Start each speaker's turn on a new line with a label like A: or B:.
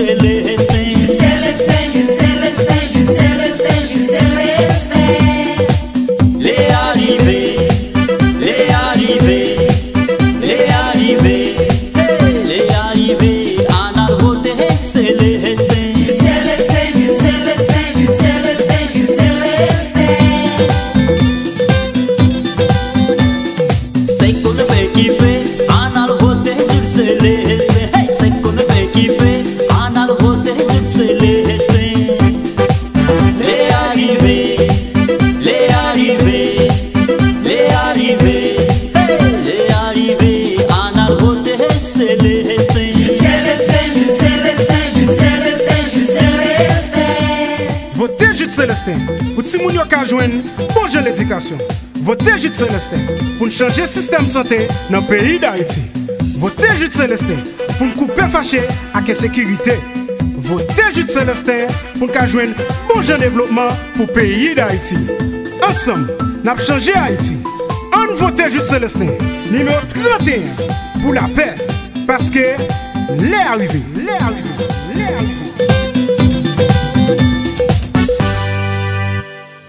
A: Célestin.
B: Jules Célestin, Jules Célestin, Jules Célestin, Jules Célestin.
A: Les arrivés, les arrivés, les arrivés, les arrivés, en a voté Célestin.
B: Jules Célestin, Jules Célestin, Jules Célestin, Jules Célestin.
A: C'est qu'on fait kiffer, en a voté Jules Célestin. Hey, c'est qu'on fait kiffer, en a voté Jules Célestin. Les arrivés, les arrivés, les arrivés, les arrivés, en a voté Célestin.
B: Jules Célestin, Jules Célestin, Jules Célestin, Jules Célestin.
C: Votez Jules Célestin pour que moun yo ka joindre bon jeu l'éducation. Votez Jules Célestin pour changer le système de santé dans le pays d'Haïti. Votez Jules Célestin pour nous couper fâché avec la sécurité. Votez Jules Célestin pour nous joindre bon jeu développement pour le pays d'Haïti. Ensemble, nous avons changé Haïti. On vote Jules Célestin, numéro 31 pour la paix. Parce que les arrivés, les arrivés, les arrivés.